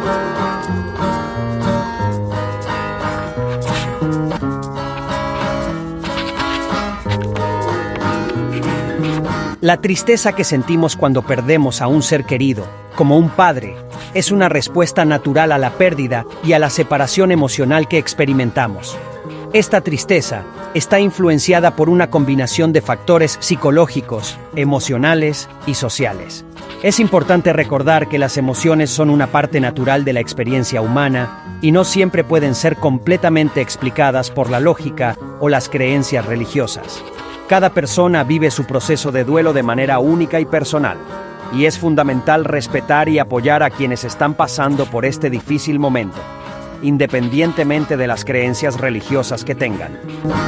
La tristeza que sentimos cuando perdemos a un ser querido, como un padre, es una respuesta natural a la pérdida y a la separación emocional que experimentamos. Esta tristeza está influenciada por una combinación de factores psicológicos, emocionales y sociales. Es importante recordar que las emociones son una parte natural de la experiencia humana y no siempre pueden ser completamente explicadas por la lógica o las creencias religiosas. Cada persona vive su proceso de duelo de manera única y personal, y es fundamental respetar y apoyar a quienes están pasando por este difícil momento, independientemente de las creencias religiosas que tengan.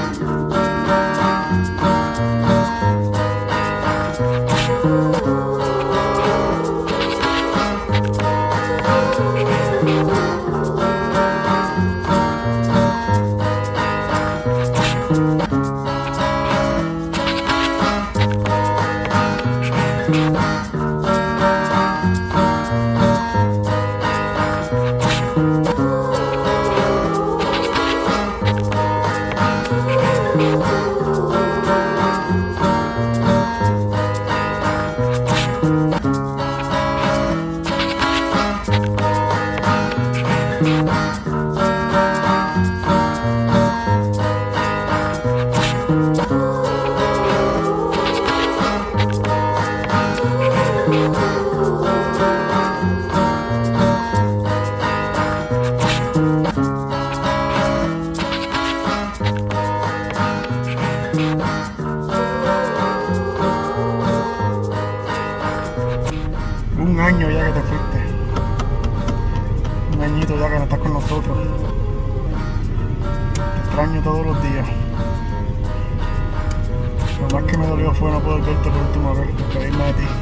Un año ya que te fuiste. Un añito ya que no estás con nosotros. Te extraño todos los días. Lo más que me dolió fue no poder verte por última vez, despedirme de ti.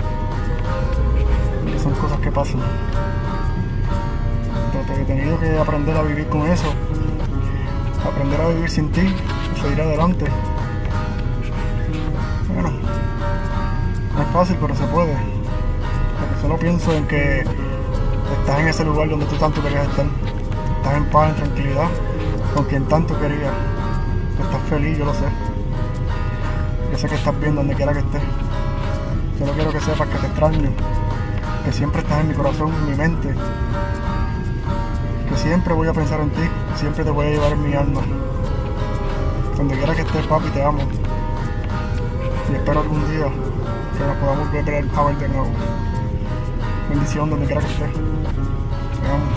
Que son cosas que pasan. Pero he tenido que aprender a vivir con eso. Aprender a vivir sin ti y seguir adelante. Bueno, no es fácil, pero se puede. Porque solo pienso en que estás en ese lugar donde tú tanto querías estar. Estás en paz, en tranquilidad, con quien tanto querías. Estás feliz, yo lo sé. Yo sé que estás bien donde quiera que estés. Solo quiero que sepas que te extraño. Que siempre estás en mi corazón, en mi mente. Que siempre voy a pensar en ti. Siempre te voy a llevar en mi alma. Donde quiera que estés, papi, te amo. Y espero algún día que nos podamos volver a ver de nuevo. Bendición donde quiera que estés. Te amo.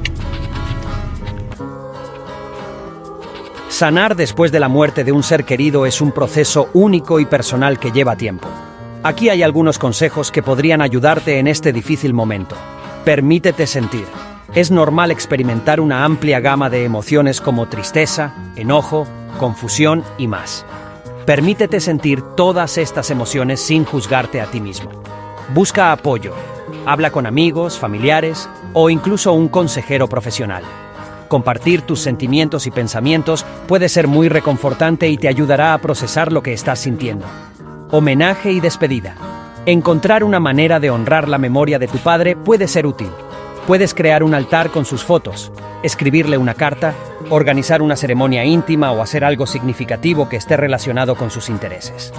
Sanar después de la muerte de un ser querido es un proceso único y personal que lleva tiempo. Aquí hay algunos consejos que podrían ayudarte en este difícil momento. Permítete sentir. Es normal experimentar una amplia gama de emociones como tristeza, enojo, confusión y más. Permítete sentir todas estas emociones sin juzgarte a ti mismo. Busca apoyo. Habla con amigos, familiares o incluso un consejero profesional. Compartir tus sentimientos y pensamientos puede ser muy reconfortante y te ayudará a procesar lo que estás sintiendo. Homenaje y despedida. Encontrar una manera de honrar la memoria de tu padre puede ser útil. Puedes crear un altar con sus fotos, escribirle una carta, organizar una ceremonia íntima o hacer algo significativo que esté relacionado con sus intereses.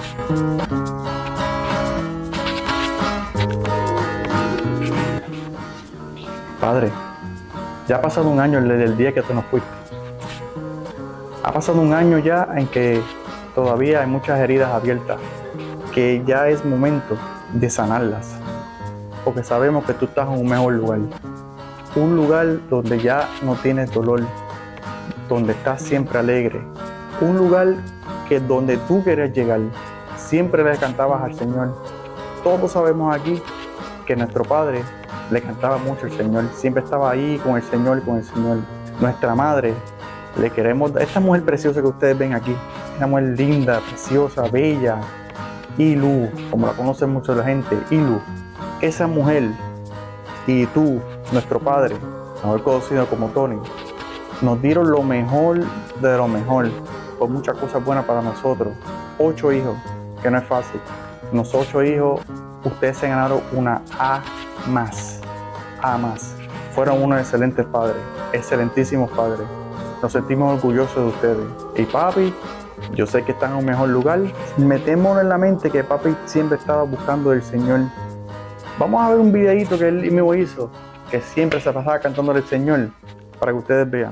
Padre, ya ha pasado un año desde el día que tú nos fuiste. Ha pasado un año ya en que todavía hay muchas heridas abiertas, que ya es momento de sanarlas, porque sabemos que tú estás en un mejor lugar. Un lugar donde ya no tienes dolor, donde estás siempre alegre. Un lugar que donde tú quieres llegar, siempre le cantabas al Señor. Todos sabemos aquí que nuestro Padre le cantaba mucho al Señor, siempre estaba ahí con el Señor y con el Señor. Nuestra madre, le queremos, esta mujer preciosa que ustedes ven aquí, una mujer linda, preciosa, bella, Ilu, como la conoce mucho la gente, Ilu. Esa mujer y tú, nuestro padre, mejor conocido como Tony, nos dieron lo mejor de lo mejor, con muchas cosas buenas para nosotros. 8 hijos, que no es fácil. Los 8 hijos, ustedes se ganaron una A más. fueron unos excelentes padres, excelentísimos padres. Nos sentimos orgullosos de ustedes. Y papi, yo sé que están en un mejor lugar. Metémonos en la mente que papi siempre estaba buscando del Señor. Vamos a ver un videíto que él mismo hizo, que siempre se pasaba cantando al Señor, para que ustedes vean.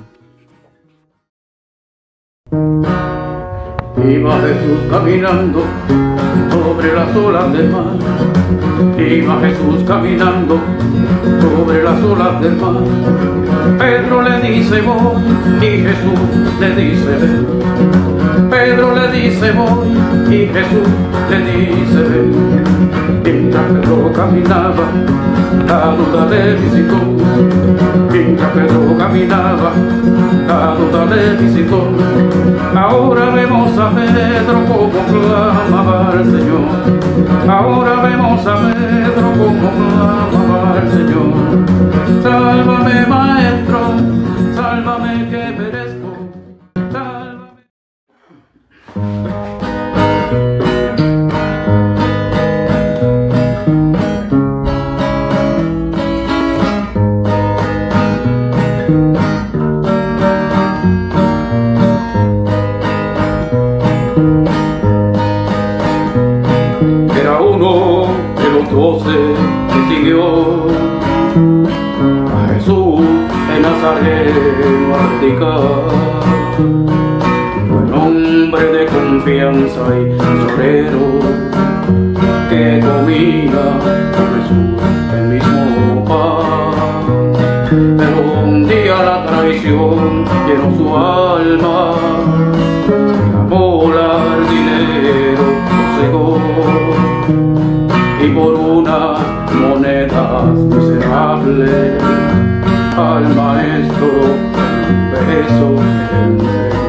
Iba Jesús caminando sobre las olas del mar. Iba Jesús caminando sobre las olas del mar. Pedro le dice voy y Jesús le dice ven. Pedro le dice voy y Jesús le dice ven. Mientras Pedro caminaba, la duda le visitó. Mientras Pedro caminaba, la duda le visitó. Ahora vemos a Pedro como clamaba al Señor. Ahora vemos a Pedro como clamaba al Señor. Sálvame, maestro, sálvame que perezco. Sálvame. Era uno de los 12 que siguió a Jesús en Nazaret a predicar. Buen hombre de confianza y tesorero que comía con Jesús el mismo pan. Pero un día la traición llenó su alma, el amor al dinero lo cegó, y por una moneda miserable al maestro un beso le entregó.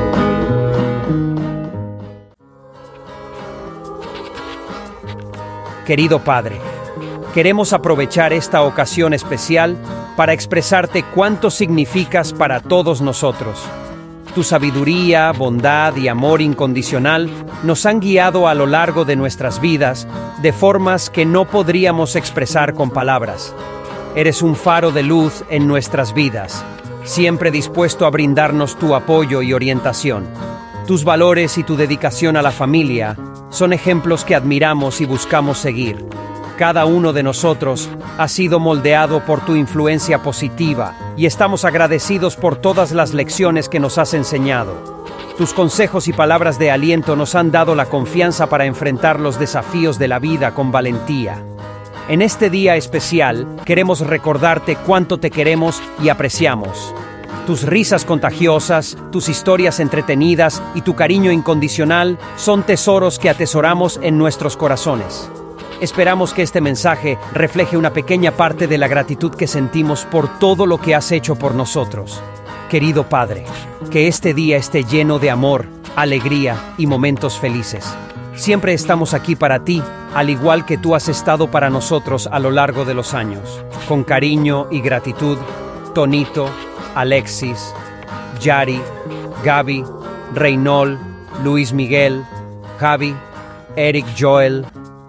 Querido Padre, queremos aprovechar esta ocasión especial para expresarte cuánto significas para todos nosotros. Tu sabiduría, bondad y amor incondicional nos han guiado a lo largo de nuestras vidas de formas que no podríamos expresar con palabras. Eres un faro de luz en nuestras vidas, siempre dispuesto a brindarnos tu apoyo y orientación. Tus valores y tu dedicación a la familia son ejemplos que admiramos y buscamos seguir. Cada uno de nosotros ha sido moldeado por tu influencia positiva y estamos agradecidos por todas las lecciones que nos has enseñado. Tus consejos y palabras de aliento nos han dado la confianza para enfrentar los desafíos de la vida con valentía. En este día especial, queremos recordarte cuánto te queremos y apreciamos. Tus risas contagiosas, tus historias entretenidas y tu cariño incondicional son tesoros que atesoramos en nuestros corazones. Esperamos que este mensaje refleje una pequeña parte de la gratitud que sentimos por todo lo que has hecho por nosotros. Querido Padre, que este día esté lleno de amor, alegría y momentos felices. Siempre estamos aquí para ti, al igual que tú has estado para nosotros a lo largo de los años. Con cariño y gratitud, Tonito, Alexis, Yari, Gaby, Reynol, Luis Miguel, Javi, Eric Joel.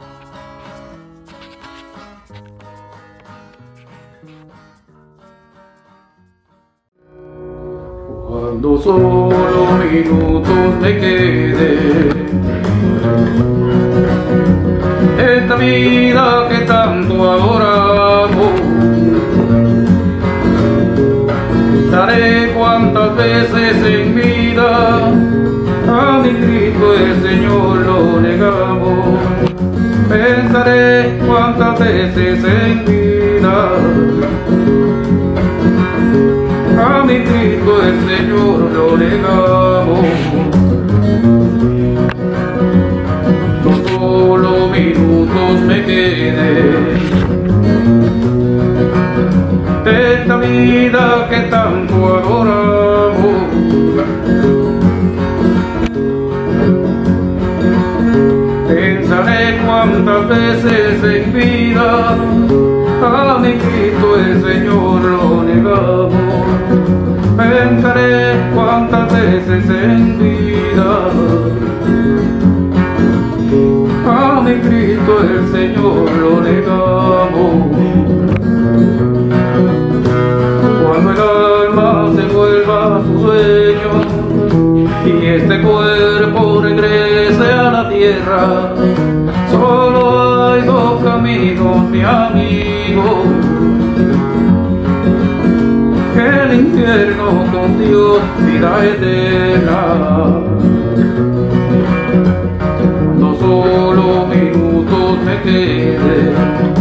Cuando solo minutos me queden, esta vida que tanto adoramos, daré cuantas veces en vida a mi Cristo el Señor lo negamos. Pensaré cuantas veces en vida a mi Cristo el Señor lo negamos. No solo minutos me queden, esta vida que tanto adoramos, pensaré cuántas veces en vida a mi Cristo el Señor lo negamos. Pensaré cuántas veces en vida a mi Cristo el Señor lo negamos. tierra. Solo hay dos caminos, mi amigo: el infierno con Dios, vida eterna. Cuando solo minutos me queden,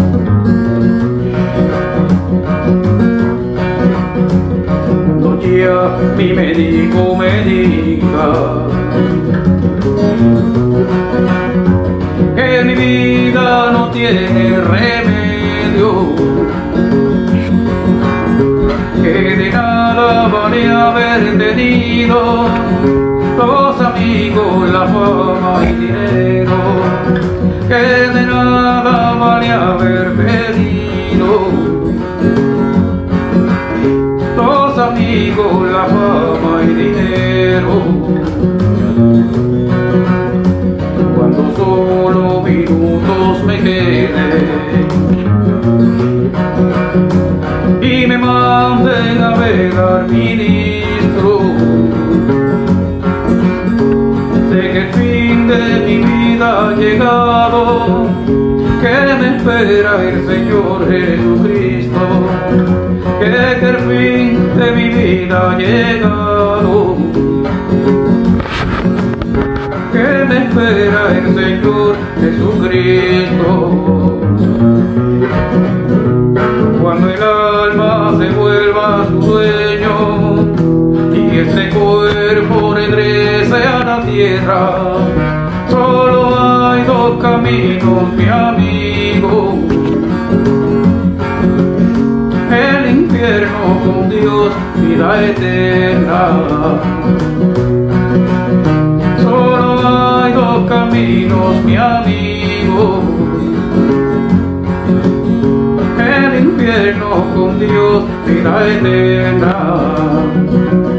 cuando ya mi médico me diga que mi vida no tiene remedio, que de nada vale haber tenido los amigos, la fama y dinero, que de nada vale haber tenido los amigos, la fama y dinero. Cuando solo minutos me queden y me manden a velar, ministro, sé que el fin de mi vida ha llegado, que me espera el Señor Jesucristo, que el fin de mi vida ha llegado, que me espera el Señor Jesucristo. Cuando el alma se vuelva a su dueño y este cuerpo regrese a la tierra, solo hay dos caminos, mi amigo: el infierno con Dios, vida eterna. Solo hay dos caminos, mi amigo: el infierno con Dios, vida eterna.